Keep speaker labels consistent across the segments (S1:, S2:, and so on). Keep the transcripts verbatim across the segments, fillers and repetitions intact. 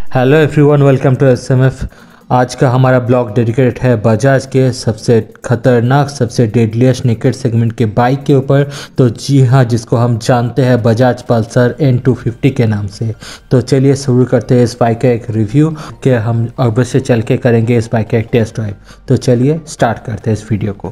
S1: Hello everyone, welcome to S M F. आज का हमारा ब्लॉग डेडिकेटेड है बजाज के सबसे खतरनाक, सबसे डेडलिएस्ट नेकेड सेगमेंट के बाइक के ऊपर। तो जी हाँ, जिसको हम जानते हैं Bajaj Pulsar N two fifty के नाम से। तो चलिए शुरू करते हैं इस बाइक का एक रिव्यू कि हम अब से चल के करेंगे इस बाइक का एक टेस्ट ड्राइव। तो चलिए स्टार्ट करते हैं इस वीडियो को।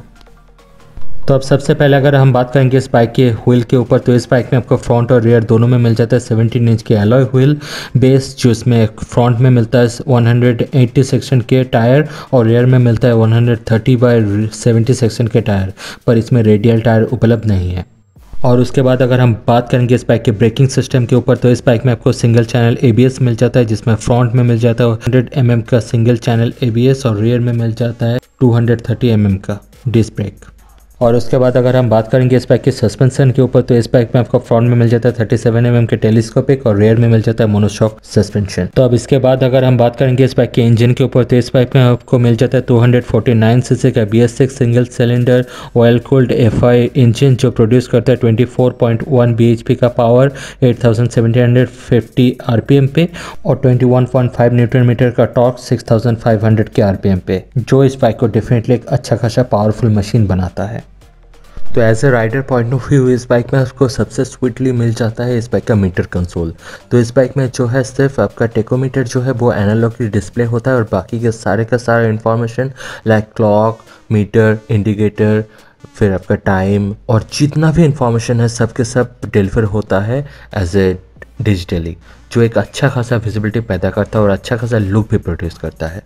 S1: तो अब सबसे पहले अगर हम बात करेंगे इस बाइक के व्हील के ऊपर, तो इस बाइक में आपको फ्रंट और रियर दोनों में मिल जाता है सेवनटीन इंच के एलॉय व्हील बेस, जो इसमें फ्रंट में मिलता है वन एटी सेक्शन के टायर और रियर में मिलता है one thirty by seventy section के टायर, पर इसमें रेडियल टायर उपलब्ध नहीं है। और उसके बाद अगर हम बात करेंगे इस बाइक के ब्रेकिंग सिस्टम के ऊपर, तो इस बाइक में आपको single channel A B S मिल जाता है, जिसमें फ्रंट में मिल जाता है हंड्रेड एम एम का single channel A B S और रियर में मिल जाता है टू थर्टी एम एम का डिस्क ब्रेक। और उसके बाद अगर हम बात करेंगे इस बाइक के सस्पेंशन के ऊपर, तो इस बाइक में आपको फ्रंट में मिल जाता है थर्टी सेवन एम एम के टेलीस्कोपिक और रियर में मिल जाता है मोनोशॉक सस्पेंशन। तो अब इसके बाद अगर हम बात करेंगे इस बाइक के इंजन के ऊपर, तो इस बाइक में आपको मिल जाता है टू फोर्टी नाइन सीसी का B S six single cylinder oil cooled F I engine, जो प्रोड्यूस करता है twenty four point one B H P का power eight thousand seven fifty R P M पे और twenty one point five newton metre का torque six thousand five hundred के R P M पे, जो इस बाइक को डेफिनेटली एक अच्छा खासा पावरफुल मशीन बनाता है। तो as a rider point of view इस बाइक में आपको सबसे स्वीटली मिल जाता है इस बाइक का मीटर कंसोल। तो इस बाइक में जो है सिर्फ आपका टेकोमीटर जो है वो एनालॉग की डिस्प्ले होता है और बाकी के सारे का सारा information like clock, meter, indicator, फिर आपका टाइम और जितना भी इंफॉर्मेशन है सब के सब डिलीवर होता है एज ए डिजिटली, जो एक अच्छा खासा विजिबिलिटी पैदा करता है और अच्छा खासा लुक भी प्रोड्यूस करता है।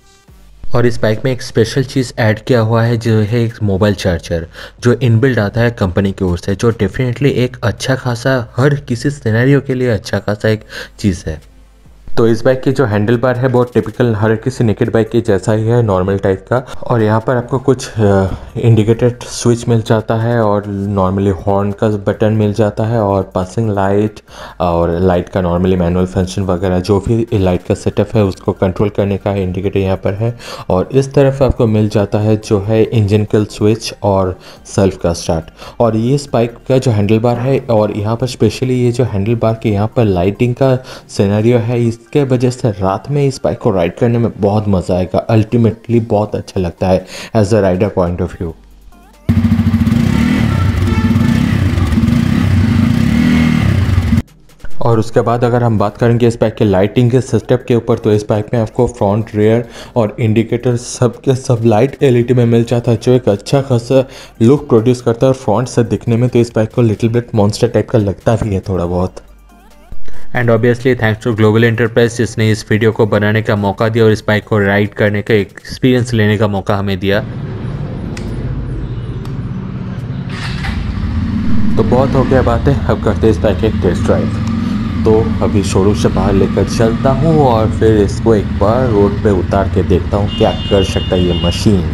S1: और इस बाइक में एक स्पेशल चीज़ ऐड किया हुआ है जो है एक मोबाइल चार्जर, जो इनबिल्ड आता है कंपनी की ओर से, जो डेफिनेटली एक अच्छा खासा हर किसी सिनेरियो के लिए अच्छा खासा एक चीज़ है। तो इस बाइक की जो हैंडल बार है वो टिपिकल हर किसी नेकेड बाइक की जैसा ही है, नॉर्मल टाइप का। और यहाँ पर आपको कुछ इंडिकेटेड स्विच मिल जाता है और नॉर्मली हॉर्न का बटन मिल जाता है और पासिंग लाइट और लाइट का नॉर्मली मैनुअल फंक्शन वगैरह जो भी लाइट का सेटअप है उसको कंट्रोल करने का इंडिकेटर यहाँ पर है। और इस तरफ आपको मिल जाता है जो है इंजन किल स्विच और सेल्फ का स्टार्ट। और ये इस बाइक का जो हैंडल बार है और यहाँ पर स्पेशली ये जो हैंडल बार के यहाँ पर लाइटिंग का सिनेरियो है, इसके वजह से रात में इस बाइक को राइड करने में बहुत मज़ा आएगा। अल्टीमेटली बहुत अच्छा लगता है as a rider point of view. और उसके बाद अगर हम बात करेंगे इस बाइक के लाइटिंग के सिस्टम के ऊपर, तो इस बाइक में आपको फ्रंट, रियर और इंडिकेटर सब के सब लाइट एल ई डी में मिल जाता है, जो एक अच्छा खासा लुक प्रोड्यूस करता है। और फ्रंट से दिखने में तो इस बाइक को लिटिल बिट मॉन्स्टर टाइप का लगता भी है थोड़ा बहुत। And obviously thanks to Global Enterprise जिसने इस वीडियो को बनाने का मौका दिया और इस बाइक को राइड करने का एक्सपीरियंस लेने का मौका हमें दिया। तो बहुत हो गया बातें, अब करते हैं इस बाइक एक टेस्ट ड्राइव। तो अभी शोरूम से बाहर लेकर चलता हूँ और फिर इसको एक बार रोड पे उतार के देखता हूँ क्या कर सकता है ये मशीन।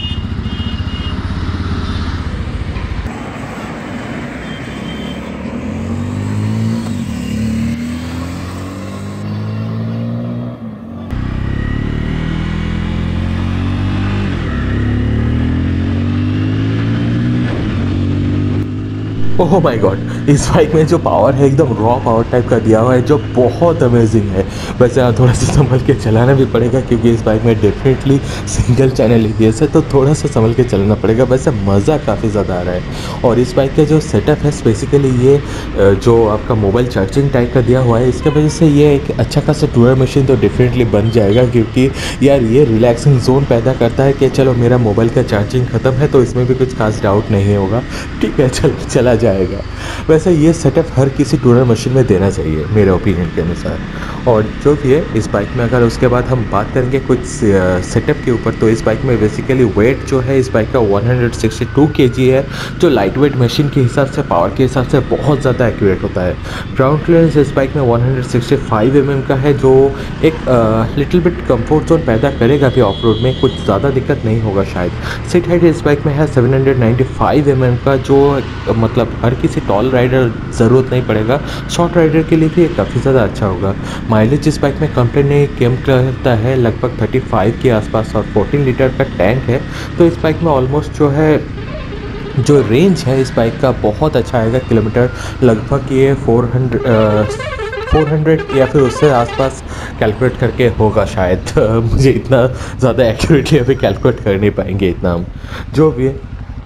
S1: ओह माय गॉड, इस बाइक में जो पावर है एकदम रॉ पावर टाइप का दिया हुआ है, जो बहुत अमेजिंग है। वैसे यहाँ थोड़ा सा संभल के चलाना भी पड़ेगा क्योंकि इस बाइक में definitely single channel A B S है, तो थोड़ा सा संभल के चलाना पड़ेगा। वैसे मज़ा काफ़ी ज़्यादा आ रहा है। और इस बाइक का जो सेटअप है बेसिकली ये जो आपका मोबाइल चार्जिंग टाइप का दिया हुआ है, इसके वजह से ये एक अच्छा खासा टूर मशीन तो डेफिनेटली बन जाएगा, क्योंकि यार ये रिलैक्सिंग जोन पैदा करता है कि चलो मेरा मोबाइल का चार्जिंग ख़त्म है तो इसमें भी कुछ खास डाउट नहीं होगा, ठीक है चल चला जाएगा। वैसे ये सेटअप हर किसी टूरर मशीन में देना चाहिए मेरे ओपिनियन के अनुसार। और जो भी है इस बाइक में अगर उसके बाद हम बात करेंगे कुछ सेटअप के ऊपर, तो इस बाइक में बेसिकली वेट जो है इस बाइक का वन सिक्सटी टू केजी है, जो लाइट वेट मशीन के हिसाब से, पावर के हिसाब से बहुत ज़्यादा एक्यूरेट होता है। ग्राउंड क्लियरेंस इस बाइक में one sixty five M M का है, जो एक लिटिल बिट कंफर्ट जोन पैदा करेगा भी ऑफ रोड में, कुछ ज़्यादा दिक्कत नहीं होगा शायद। सीट हाइट इस बाइक में है seven ninety five M M का, जो मतलब हर किसी टॉल राइडर ज़रूरत नहीं पड़ेगा, शॉर्ट राइडर के लिए भी काफ़ी ज़्यादा अच्छा होगा। माइलेज इस बाइक में कंपनी ने कम करता है लगभग थर्टी फाइव के आसपास और फोर्टीन लीटर का टैंक है। तो इस बाइक में ऑलमोस्ट जो है जो रेंज है इस बाइक का बहुत अच्छा आएगा। किलोमीटर लगभग ये फोर हंड्रेड चार सौ या फिर उससे आसपास कैलकुलेट करके होगा शायद। मुझे इतना ज़्यादा एक्यूरेटली अभी कैलकुलेट कर नहीं पाएंगे इतना हम, जो भी है।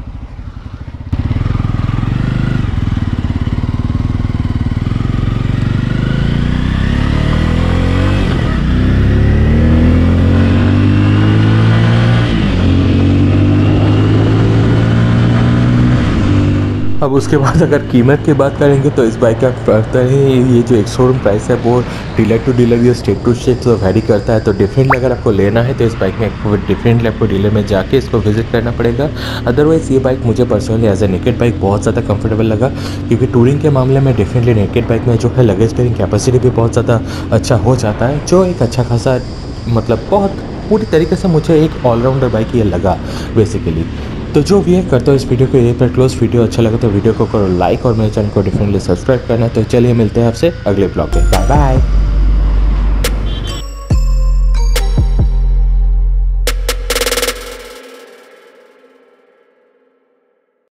S1: अब उसके बाद अगर कीमत की बात करेंगे तो इस बाइक का पता ही, ये जो एक शोरूम प्राइस है वो डीलर टू डीलर या स्टेट टू स्टेट तो वेरी करता है। तो डिफरेंटली अगर आपको लेना है तो इस बाइक में आपको डिफरेंटली आपको डीलर में जाके इसको विजिट करना पड़ेगा। अदरवाइज़ ये बाइक मुझे personally as a naked bike बहुत ज़्यादा कंफर्टेबल लगा, क्योंकि टूरिंग के मामले में डिफरेंटली नेकेड बाइक में जो है लगेज कैरिंग कैपेसिटी भी बहुत ज़्यादा अच्छा हो जाता है, जो एक अच्छा खासा मतलब बहुत पूरी तरीके से मुझे एक ऑलराउंडर बाइक ये लगा बेसिकली। तो जो भी है करता हूँ इस वीडियो को यहीं पर क्लोज। वीडियो अच्छा लगा तो वीडियो को करो लाइक और मेरे चैनल को डिफरेंटली सब्सक्राइब करना। तो चलिए मिलते हैं आपसे अगले ब्लॉग में। Bye bye.